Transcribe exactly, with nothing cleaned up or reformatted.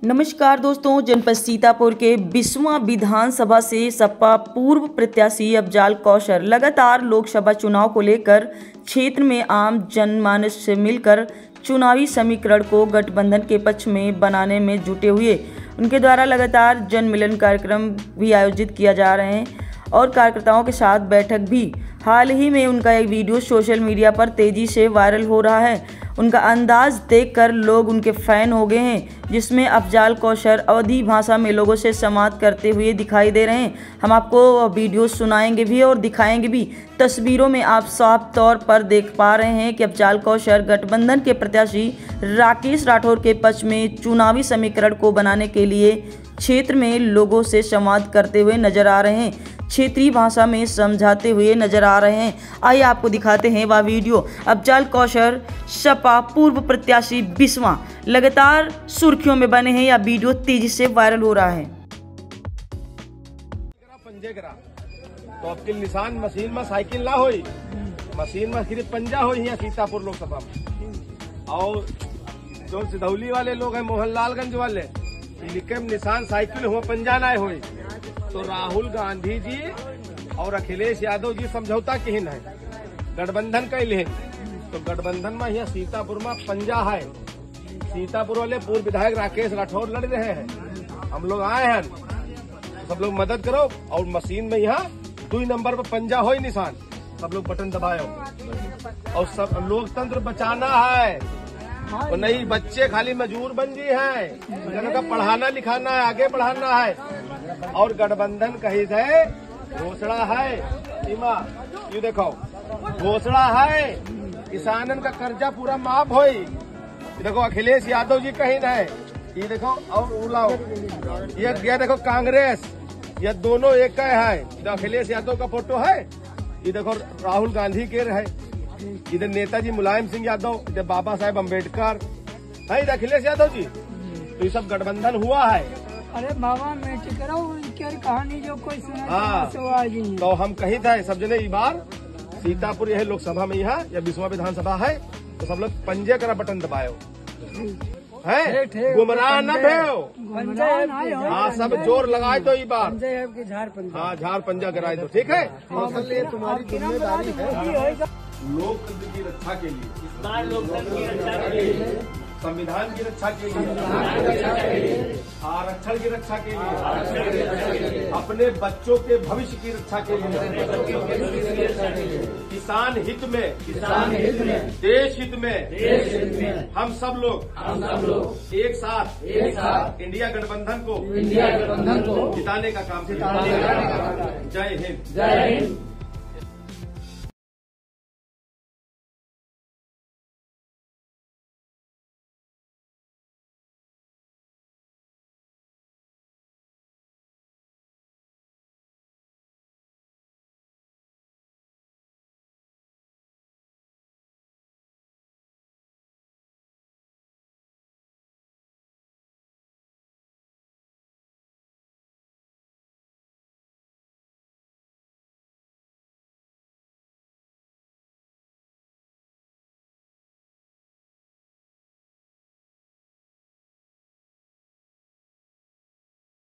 नमस्कार दोस्तों, जनपद सीतापुर के बिस्वा विधानसभा से सपा पूर्व प्रत्याशी अफजाल कौसर लगातार लोकसभा चुनाव को लेकर क्षेत्र में आम जनमानस से मिलकर चुनावी समीकरण को गठबंधन के पक्ष में बनाने में जुटे हुए। उनके द्वारा लगातार जन मिलन कार्यक्रम भी आयोजित किया जा रहे हैं और कार्यकर्ताओं के साथ बैठक भी। हाल ही में उनका एक वीडियो सोशल मीडिया पर तेजी से वायरल हो रहा है। उनका अंदाज देखकर लोग उनके फैन हो गए हैं, जिसमें अफजाल कौसर अवधी भाषा में लोगों से संवाद करते हुए दिखाई दे रहे हैं। हम आपको वीडियो सुनाएंगे भी और दिखाएंगे भी। तस्वीरों में आप साफ तौर पर देख पा रहे हैं कि अफजाल कौसर गठबंधन के प्रत्याशी राकेश राठौर के पक्ष में चुनावी समीकरण को बनाने के लिए क्षेत्र में लोगों से संवाद करते हुए नजर आ रहे हैं, क्षेत्रीय भाषा में समझाते हुए नजर आ रहे हैं। आइए आपको दिखाते हैं वह वीडियो। अफजाल कौसर सपा पूर्व प्रत्याशी बिस्वा लगातार सुर्खियों में बने हैं। यह वीडियो तेजी से वायरल हो रहा है। तो अब के निशान मशीन में साइकिल ना होई, मशीन में सिर्फ पंजा हो यहाँ सीतापुर लोकसभा में। और जो सिधौली वाले लोग हैं, मोहनलालगंज वाले, लिखे निशान साइकिल हो पंजा ना हो। तो राहुल गांधी जी और अखिलेश यादव जी समझौता किन है, गठबंधन कैले है। तो गठबंधन में यहाँ सीतापुर में पंजा है। सीतापुर वाले पूर्व विधायक राकेश राठौर लड़ रहे हैं, हम लोग आए हैं, सब लोग मदद करो। और मशीन में यहाँ दो नंबर पर पंजा हो निशान, सब लोग बटन दबाओ। और सब लोकतंत्र बचाना है, तो नहीं बच्चे खाली मजूर बन गए हैं, उनका पढ़ाना लिखाना है, आगे बढ़ाना है। और गठबंधन कही है, घोषणा है, सीमा ये देखो घोषणा है, किसानन का कर्जा पूरा माफ हो। देखो अखिलेश यादव जी कही है, ये देखो। और उलाओ ये, ये देखो कांग्रेस, ये दोनों एक है। इधर अखिलेश यादव का फोटो है, ये देखो राहुल गांधी के है, इधर नेताजी मुलायम सिंह यादव, इधर बाबा साहेब अम्बेडकर है, इधर अखिलेश यादव जी। तो ये सब गठबंधन हुआ है। अरे बाबा मैं कहानी जो कोई सुना। हाँ, तो हम कही थे सब जने, इस बार सीतापुर यह लोकसभा में यहाँ या बिस्वा विधानसभा है, तो सब लोग पंजे करा बटन दबाओ है, गुमराह न भो। हाँ, सब जोर लगाए तो इस बार हाँ झाड़ पंजा कराए तो ठीक है। तुम्हारी जिम्मेदारी है लोकतंत्र की रक्षा के लिए, लोकतंत्र की रक्षा के लिए, संविधान की रक्षा के लिए, आरक्षण की रक्षा के लिए, अपने बच्चों के भविष्य की रक्षा के लिए, किसान हित में, किसान हित में, देश हित में, देश हित में, हम सब लोग, हम सब लोग एक साथ, एक साथ इंडिया गठबंधन को, इंडिया गठबंधन को जिताने का काम, जिताने का काम। जय हिंद, जय हिंद।